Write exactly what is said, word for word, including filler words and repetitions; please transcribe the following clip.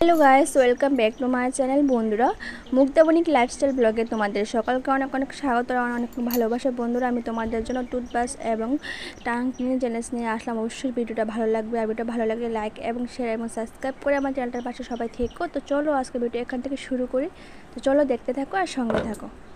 Hello guys, welcome back to my channel. বন্ধুরা, Muktabanik lifestyle ব্লগে তোমাদের সকালকে অনেক অনেক স্বাগত, অনেক ভালোবাসা। বন্ধুরা, আমি তোমাদের জন্য টুথব্রাশ এবং টাং ক্লিনিং জিনিস নিয়ে আসলাম। অবশ্যই ভিডিওটা ভালো লাগবে, আর ভিডিওটা ভালো লাগলে লাইক এবং শেয়ার এবং সাবস্ক্রাইব করে আমার চ্যানেলটার পাশে সবাই থেকো। তো চলো আজকে ভিডিও এখান থেকে শুরু করি। তো চলো দেখতে থাকো আর সঙ্গে থাকো।